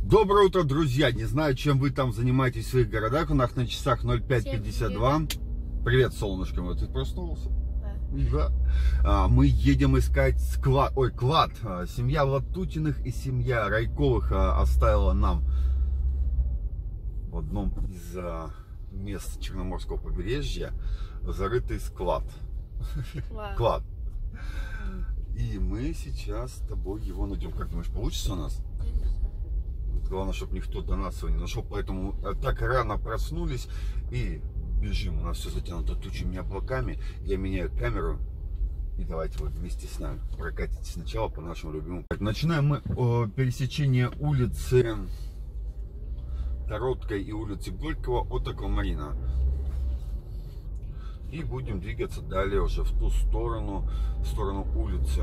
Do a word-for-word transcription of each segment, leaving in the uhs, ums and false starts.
Доброе утро, друзья! Не знаю, чем вы там занимаетесь в своих городах. У нас на часах ноль пять пятьдесят два. Привет, солнышко. Вот ты проснулся? Да. Да. А, мы едем искать склад. Ой, клад. А, семья Латутиных и семья Райковых а, оставила нам в одном из а, мест Черноморского побережья зарытый склад. Клад. Клад. И мы сейчас с тобой его найдем. Как думаешь, получится у нас? Главное, чтобы никто до нас его не нашел. Поэтому так рано проснулись и бежим. У нас все затянуто тучами облаками. Я меняю камеру. И давайте вы вместе с нами прокатитесь сначала по нашему любимому. Начинаем мы о пересечении улицы Короткой и улицы Горького от Аквамарина. И будем двигаться далее уже в ту сторону, в сторону улицы.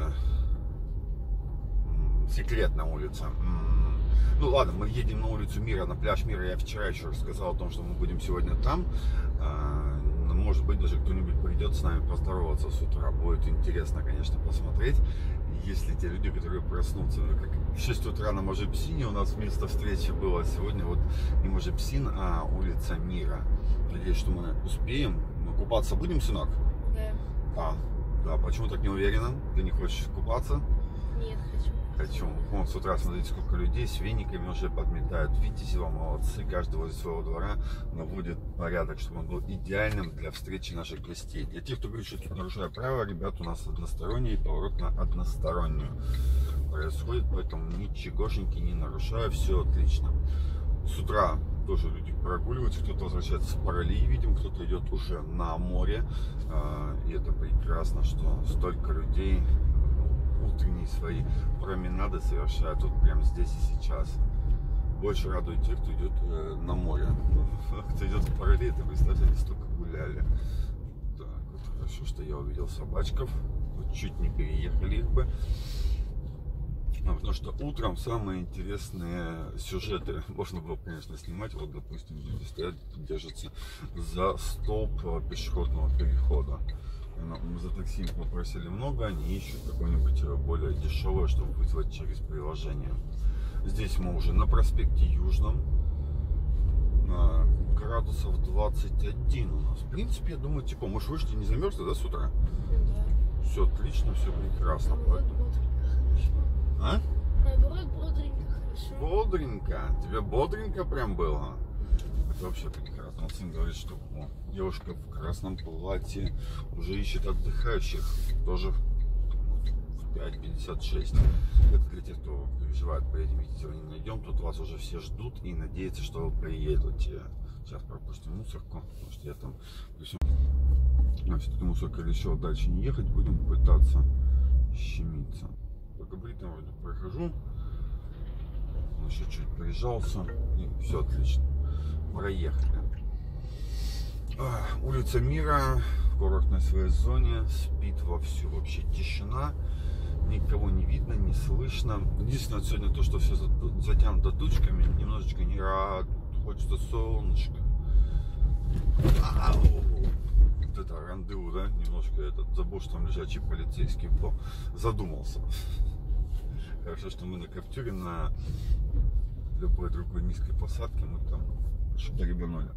Секретная улица. Ну ладно, мы едем на улицу Мира, на пляж Мира. Я вчера еще рассказал о том, что мы будем сегодня там. Может быть, даже кто-нибудь придет с нами поздороваться с утра. Будет интересно, конечно, посмотреть. Если те люди, которые проснутся, ну, как в шесть утра на Можепсине у нас место встречи было сегодня. Вот не Можепсин, а улица Мира. Надеюсь, что мы успеем. Мы купаться будем, сынок? Да. А, да, почему так не уверена? Ты не хочешь купаться? Нет, хочу. Хочу. Вон, с утра смотрите, сколько людей с вениками уже подметают. Видите, вам молодцы. Каждый возле своего двора наводит порядок, чтобы он был идеальным для встречи наших гостей. Для тех, кто говорит, что тут нарушая правила, ребят, у нас односторонний поворот на одностороннюю происходит, поэтому ничегошеньки не нарушаю, все отлично. С утра тоже люди прогуливаются, кто-то возвращается с паралии, видим, кто-то идет уже на море. И это прекрасно, что столько людей утренние свои променады совершают вот прямо здесь и сейчас. Больше радует тех, кто идет э, на море. Кто идет в параллель, это, представьте, они столько гуляли. Так, вот хорошо, что я увидел собачков. Вот чуть не переехали их бы. А, потому что утром самые интересные сюжеты можно было, конечно, снимать. Вот, допустим, люди стоят, держатся за столб пешеходного перехода. Мы за такси попросили много, они ищут какое-нибудь более дешевое, чтобы вызвать через приложение. Здесь мы уже на проспекте Южном, градусов двадцать один у нас. В принципе, я думаю, типа, может, вы что, не замерзли, да, с утра? Да. Все отлично, все прекрасно. Наоборот, бодренько, хорошо. А? Наоборот, бодренько, хорошо. Бодренько? Тебе бодренько прям было? Это вообще прекрасно. Он сын говорит, что о, девушка в красном платье уже ищет отдыхающих. Тоже в пять пятьдесят шесть. Это для тех, кто переживает, поедем, видите, его не найдем. Тут вас уже все ждут и надеются, что вы приедете. Сейчас пропустим мусорку, потому что я там... А все-таки мусорка решил дальше не ехать. Будем пытаться щемиться. По габаритам вроде прохожу. Он еще чуть прижался. И все отлично. Проехали. А, улица Мира в курортной своей зоне, спит вовсю, вообще тишина, никого не видно, не слышно. Единственное, сегодня то, что все затянуто тучками, немножечко не рад, хочется солнышко. Ау! Вот это рандеву, да, немножко этот, забыл, что там лежачий полицейский был, задумался. Хорошо, что мы на Каптюре, на любой другой низкой посадке мы там что-то ребанули.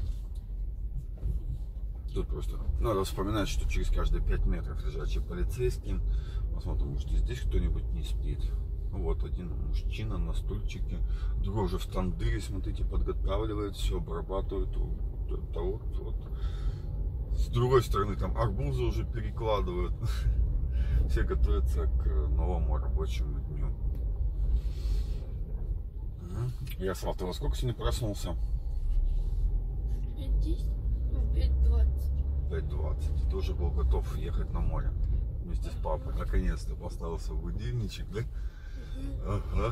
Тут просто надо вспоминать, что через каждые пять метров лежачий полицейский. Посмотрим, может, и здесь кто-нибудь не спит. Вот один мужчина на стульчике, другой уже в тандыре, смотрите, подготавливает, все обрабатывает. Вот, вот, вот. С другой стороны, там арбузы уже перекладывают. Все готовятся к новому рабочему дню. Ярослав, ты во сколько сегодня проснулся? пять десять, ну, пять двадцать. пять двадцать. Ты уже был готов ехать на море вместе с папой. Наконец-то поставил свой будильничек, да? Ага.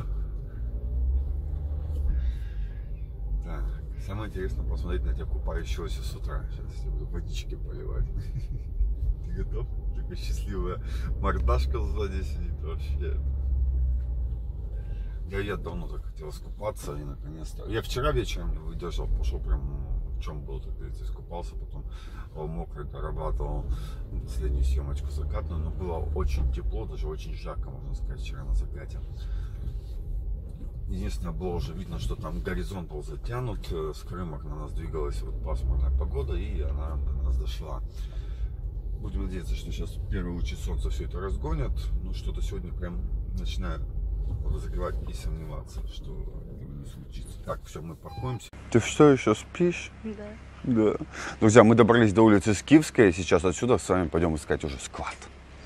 Так, самое интересное посмотреть на тебя купающегося с утра. Сейчас я буду водички поливать. Ты готов? Такая счастливая мордашка сзади сидит вообще. Я, я давно так хотел искупаться и наконец-то. Я вчера вечером не выдержал, пошел прям, в чем был, так говорится, искупался, потом мокрый дорабатывал последнюю съемочку закатную, но было очень тепло, даже очень жарко, можно сказать, вчера на закате. Единственное, было уже видно, что там горизонт был затянут. С Крыма на нас двигалась вот пасмурная погода, и она до нас дошла. Будем надеяться, что сейчас первые лучи солнца все это разгонят. Ну, что-то сегодня прям начинает подозревать и сомневаться, что этого не случится. Так, все, мы паркуемся. Ты что, еще спишь? Да. Да. Друзья, мы добрались до улицы Скифской. Сейчас отсюда с вами пойдем искать уже склад.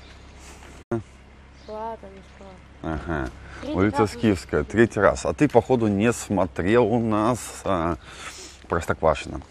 Склад, а не склад. Ага. Третий Улица раз Скифская, уже. третий раз. А ты, походу, не смотрел у нас а, Простоквашино.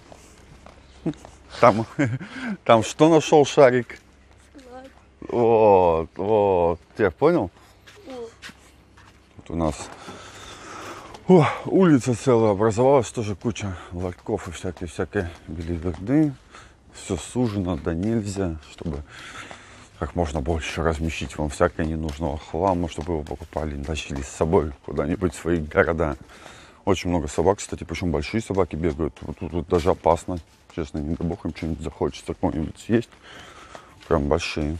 Там, там что нашел Шарик? Склад. Вот, вот. Ты понял? О, Вот у нас о, улица целая образовалась, тоже куча ларьков и всякой-всякой белиберды. Все сужено, да нельзя, чтобы как можно больше размещить вам всякое ненужного хлама, чтобы его покупали, тащили с собой куда-нибудь в свои города. Очень много собак, кстати, причем большие собаки бегают. Вот тут вот даже опасно, честно, не дай бог им что-нибудь захочется какого-нибудь съесть. Прям большие.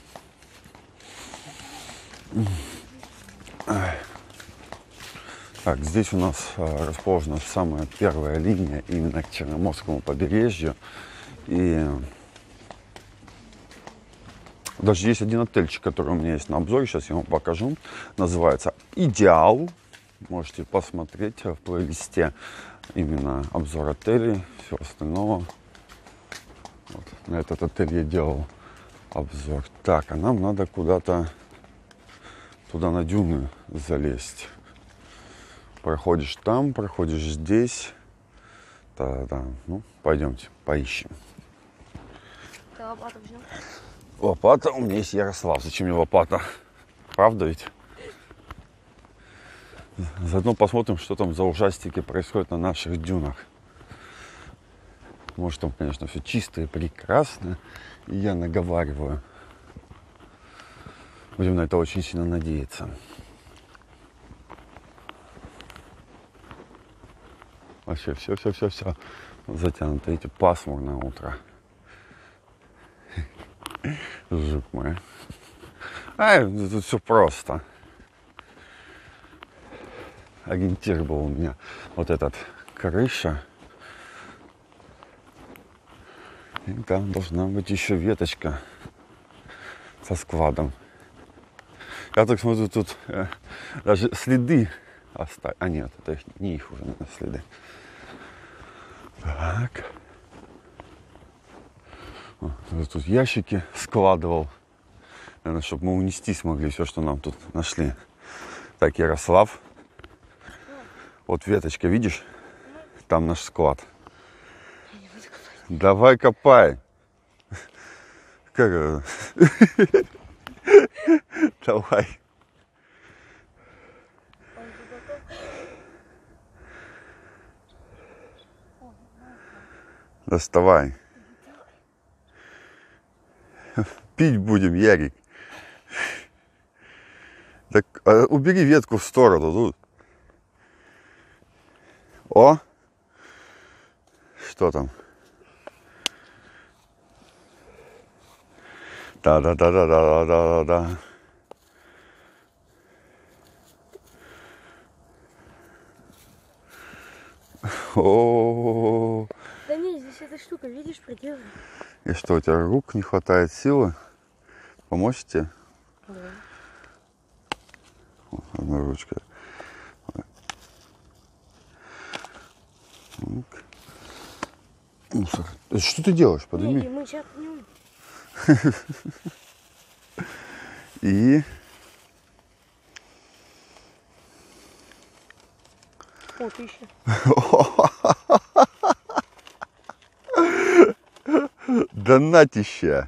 Так, здесь у нас а, расположена самая первая линия именно к Черноморскому побережью. И даже есть один отельчик, который у меня есть на обзоре, сейчас я вам покажу. Называется «Идеал». Можете посмотреть в плейлисте именно обзор отелей, всего остального. Вот, на этот отель я делал обзор. Так, а нам надо куда-то туда на дюны залезть. Проходишь там, проходишь здесь. Да-да, ну, пойдемте, поищем. ты лопату взял? Лопата, у меня есть Ярослав. Зачем мне лопата? Правда ведь? Заодно посмотрим, что там за ужастики происходят на наших дюнах. Может, там, конечно, все чисто и прекрасно. И я наговариваю. Будем на это очень сильно надеяться. Вообще все-все-все-все затянуто. Видите, пасмурное утро. Жук мой. А, тут все просто. Ориентир был у меня вот этот крыша. И там должна быть еще веточка со складом. Я так смотрю, тут э, даже следы оставили. А нет, это их, не их уже, наверное, следы. Так. О, тут ящики складывал. Наверное, чтобы мы унести смогли все, что нам тут нашли. Так, Ярослав. Вот веточка, видишь? Там наш склад. Давай копай. Как это? Давай. Доставай. Пить будем, Ярик. Так, а убери ветку в сторону. Тут. О! Что там? Да-да-да-да-да-да-да-да. О, Да не, здесь эта штука, видишь, проделана. и что, у тебя рук не хватает силы? Помочь тебе? Да. Одной ручкой. Мусор. Что ты делаешь? Подними. Не, мы сейчас пнем. И О, тысяча. донатища.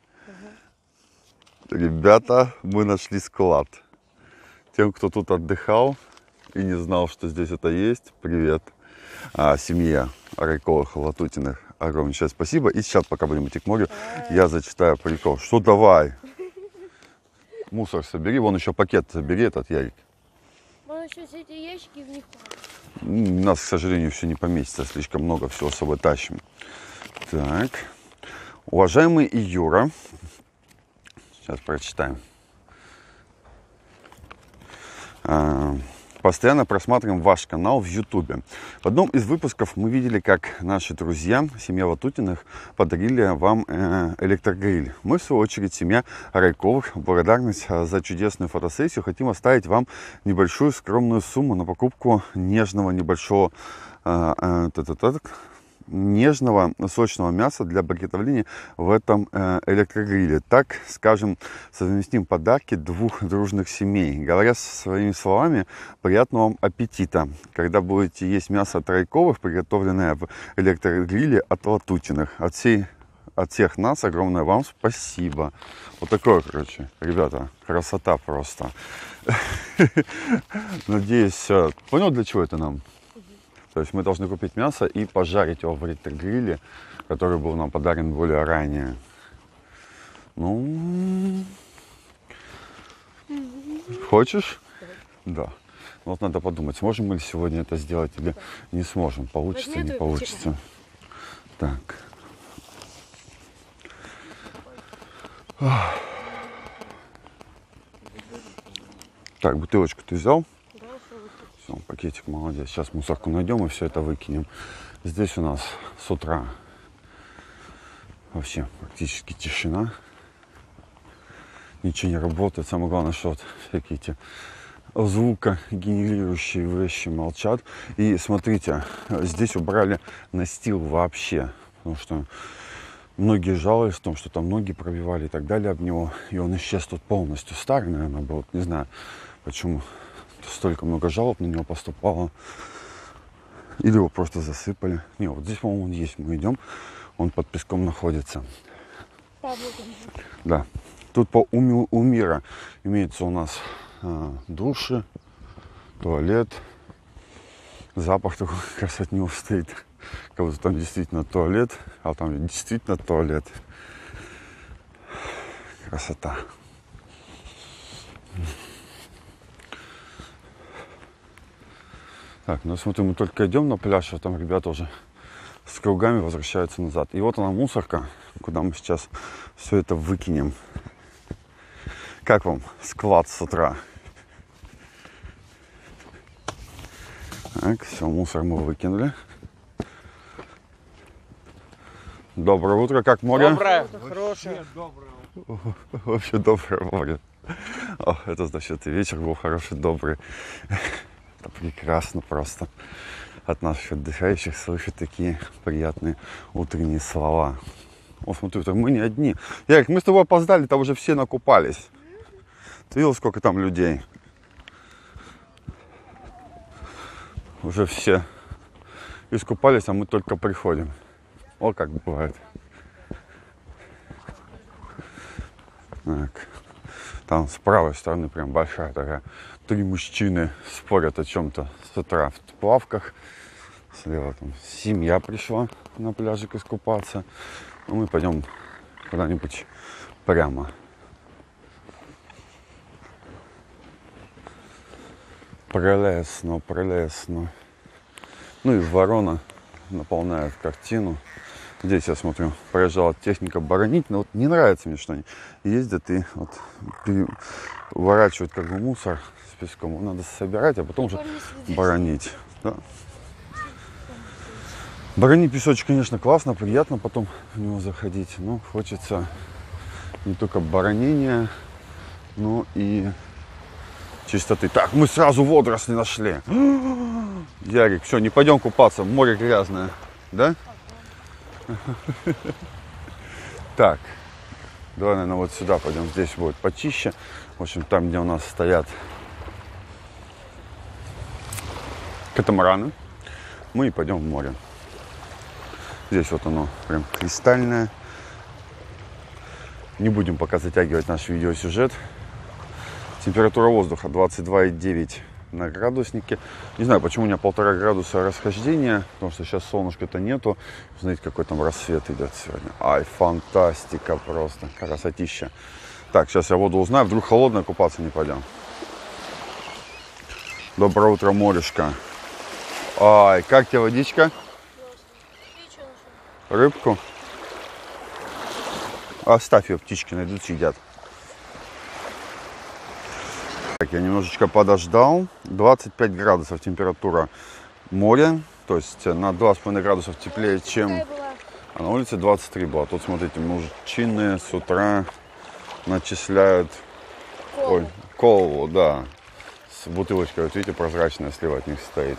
Ребята, мы нашли склад. Тем, кто тут отдыхал и не знал, что здесь это есть, привет. А, семье Райковых, Латутиных, огромнейшее спасибо. И сейчас, пока будем идти к морю, я зачитаю прикол. Что давай? Мусор собери, вон еще пакет собери, этот Ярик. Можно сейчас эти ящики в них. У нас, к сожалению, все не поместится, слишком много всего с собой тащим. Так, уважаемый Юра, сейчас прочитаем. А, постоянно просматриваем ваш канал в ютубе. В одном из выпусков мы видели, как наши друзья, семья Ватутиных, подарили вам э, электрогриль. Мы, в свою очередь, семья Райковых, в благодарность за чудесную фотосессию, хотим оставить вам небольшую скромную сумму на покупку нежного небольшого э, э, нежного сочного мяса для приготовления в этом э, электрогриле. Так, скажем, совместим подарки двух дружных семей. Говоря своими словами, приятного вам аппетита, когда будете есть мясо от Райковых, приготовленное в электрогриле от Ватутиных. От всей От всех нас огромное вам спасибо. Вот такое, короче, ребята, красота просто. Надеюсь, понял, для чего это нам? То есть мы должны купить мясо и пожарить его в электрогриле, который был нам подарен более ранее. Ну, хочешь? Да. Вот надо подумать, сможем мы сегодня это сделать или не сможем. Получится, не получится. Так. Так, бутылочку ты взял? Все, пакетик, молодец. Сейчас мусорку найдем и все это выкинем. Здесь у нас с утра вообще практически тишина. Ничего не работает. Самое главное, что вот всякие эти звукогенерирующие вещи молчат. И смотрите, здесь убрали настил вообще. Потому что многие жаловались в том, что там ноги пробивали и так далее об него. И он исчез тут полностью. Старый, наверное, был. Не знаю, почему столько много жалоб на него поступало. Или его просто засыпали. Не, вот здесь, по-моему, он есть. Мы идем, он под песком находится. Да. Тут по у, у мира имеется у нас а, души, туалет. Запах такой как раз от него стоит. Как будто там действительно туалет, а там действительно туалет. Красота. Так, ну смотрим, мы только идем на пляж, а там ребята уже с кругами возвращаются назад. И вот она мусорка, куда мы сейчас все это выкинем. Как вам склад с утра? Так, все, мусор мы выкинули. Доброе утро, как море? Доброе, хорошее. Вообще доброе море. О, это значит, и вечер был хороший, добрый. Это прекрасно просто. От наших отдыхающих слышать такие приятные утренние слова. О, смотри, мы не одни. Ярик, мы с тобой опоздали, там уже все накупались. Ты видел, сколько там людей? Уже все искупались, а мы только приходим. О, как бывает. Так. Там с правой стороны прям большая такая. Три мужчины спорят о чем-то с утра в плавках. Слева там семья пришла на пляжик искупаться. Ну, мы пойдем куда-нибудь прямо. Прелестно, прелестно. Ну и ворона наполняет картину. Здесь я смотрю, проезжала техника боронить, но вот не нравится мне, что они ездят и вот переворачивают как бы мусор с песком. Его надо собирать, а потом уже боронить. Да. Боронить песочек, конечно, классно, приятно потом в него заходить, но хочется не только боронения, но и чистоты. Так, мы сразу водоросли нашли. Ярик, все, не пойдем купаться, море грязное, да? Так, давай, наверное, вот сюда пойдем. Здесь будет почище. В общем, там, где у нас стоят катамараны, мы и пойдем в море. Здесь вот оно прям кристальное. Не будем пока затягивать наш видеосюжет. Температура воздуха двадцать два и девять на градуснике. Не знаю, почему у меня полтора градуса расхождения, потому что сейчас солнышка-то нету. Знаете, какой там рассвет идет сегодня. Ай, фантастика просто, красотища. Так, сейчас я воду узнаю, вдруг холодная, купаться не пойдем. Доброе утро, морешка. Ай, как тебе водичка? Рыбку? Оставь ее, птички найдут, съедят. Так, я немножечко подождал. двадцать пять градусов температура моря. То есть на два с половиной градусов теплее, чем... А на улице двадцать три было. Тут, смотрите, мужчины с утра начисляют... Колу. Ой, колу, да. С бутылочкой, вот видите, прозрачная слева от них стоит.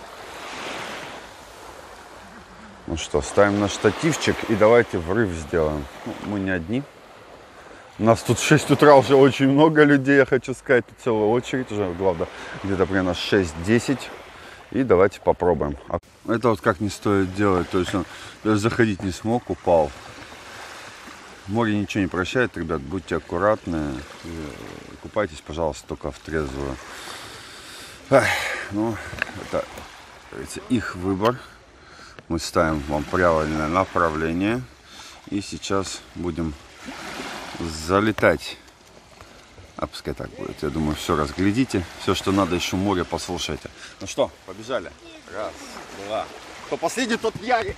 Ну что, ставим на штативчик и давайте врыв сделаем. Ну, мы не одни. У нас тут в шесть утра уже очень много людей, я хочу сказать. Тут целая очередь уже, главное, где-то примерно шесть-десять. И давайте попробуем. Это вот как не стоит делать. То есть он даже заходить не смог, упал. Море ничего не прощает, ребят. Будьте аккуратны. Купайтесь, пожалуйста, только в трезвую. Ах, ну, это, это их выбор. Мы ставим вам правильное направление. И сейчас будем залетать. А пускай так будет. Я думаю, все разглядите. Все, что надо, еще море послушайте. Ну что, побежали? Раз, два. Кто последний, тот в яре.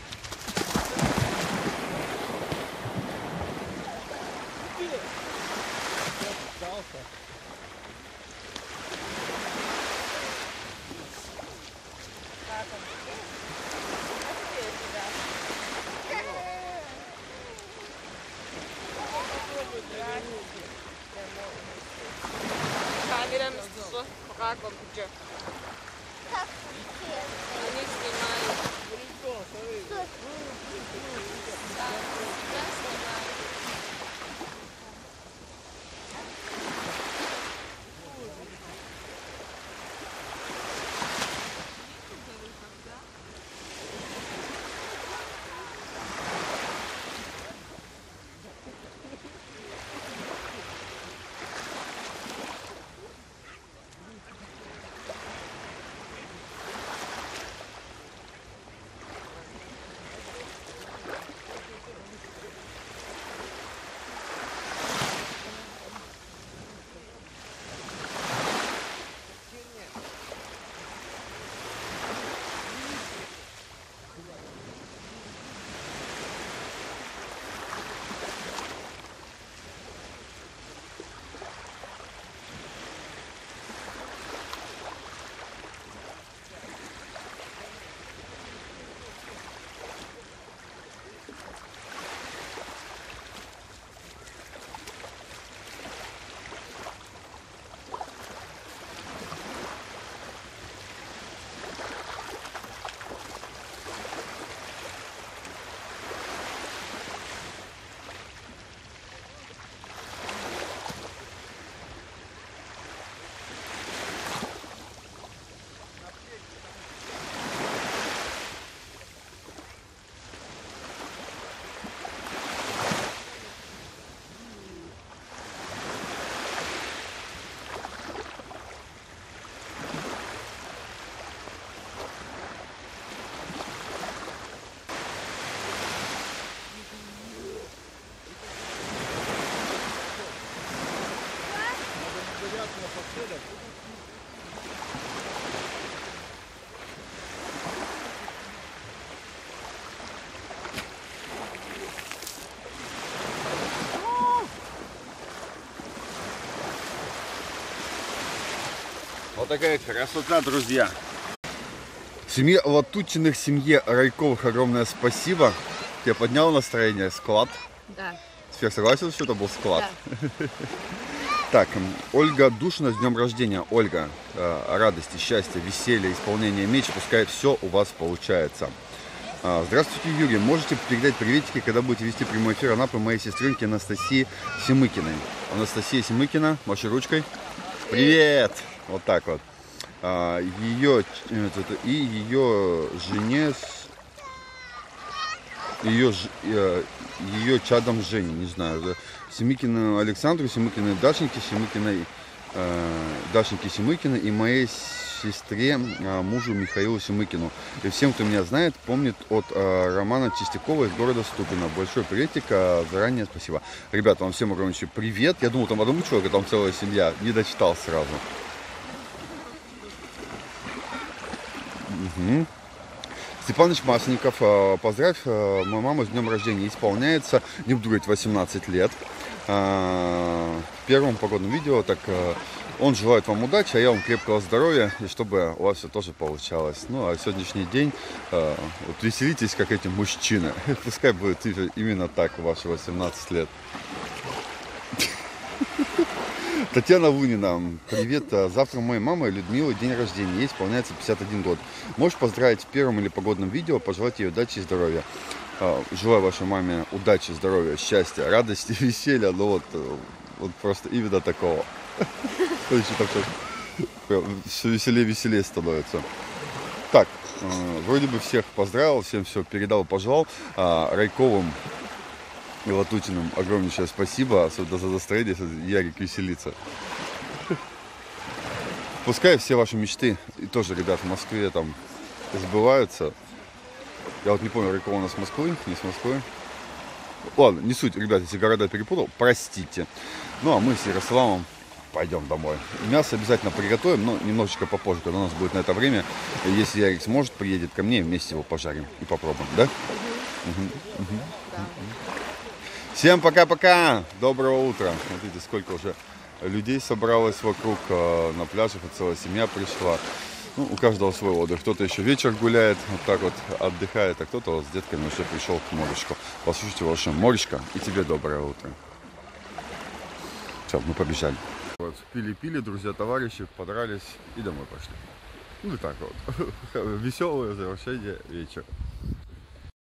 Вот такая красота, друзья. Семье Латутиных, семье Райковых огромное спасибо. Тебе поднял настроение склад? Да. Теперь согласен, что это был склад? Да. Так, Ольга Душина, с днем рождения. Ольга, радости, счастья, веселья, исполнения мечт, пускай все у вас получается. Здравствуйте, Юрий. Можете передать приветики, когда будете вести прямой эфир Анапы моей сестренке Анастасии Семыкиной. Анастасия Семыкина, маши ручкой. Привет! Вот так вот. Ее и ее жене, ее, ее чадом Жени, не знаю. Семыкину Александру, Семыкиной Дашеньке, Семыкиной Дашеньке Семыкиной и моей сестре, мужу Михаилу Семыкину. И всем, кто меня знает, помнит от Романа Чистякова из города Ступино. Большой приветик, заранее спасибо. Ребята, вам всем огромнейший привет. Я думал, там одному человеку, там целая семья. Не дочитал сразу. Угу. Степаныч Масленников, поздравь мою маму с днем рождения. Исполняется, не буду говорить, восемнадцать лет. в первом погодном видео. Так он желает вам удачи, а я вам крепкого здоровья, и чтобы у вас все тоже получалось. Ну, а сегодняшний день вот веселитесь, как эти мужчины. Пускай будет именно так в ваши восемнадцать лет. Татьяна Лунина, привет. Завтра у моей мамы Людмилы день рождения. Ей исполняется пятьдесят один год. Можешь поздравить в первом или погодном видео, пожелать ей удачи и здоровья. Желаю вашей маме удачи, здоровья, счастья, радости, веселья. Ну вот, вот просто именно такого. Все веселее, веселее становится. Так, вроде бы всех поздравил, всем все передал, пожелал. Райковым и Латутиным огромнейшее спасибо, особенно за настроение, Ярик веселится. Пускай все ваши мечты, и тоже, ребят, в Москве там сбываются. Я вот не помню, Райкова у нас с Москвы, не с Москвы. Ладно, не суть, ребят, если города перепутал, простите. Ну, а мы с Ярославом пойдем домой. Мясо обязательно приготовим, но немножечко попозже, когда у нас будет на это время. Если Ярик сможет, приедет ко мне, вместе его пожарим и попробуем, да? Угу. Угу. Да. Всем пока-пока, доброго утра. Смотрите, сколько уже людей собралось вокруг, на пляжах, и целая семья пришла. Ну, у каждого свой отдых. Кто-то еще вечер гуляет, вот так вот отдыхает, а кто-то вот с детками уже пришел к моречку. Послушайте, ваше моречко, и тебе доброе утро. Все, мы побежали. Вот, пили-пили, друзья, товарищи, подрались и домой пошли. Ну и так вот. Веселое завершение вечера.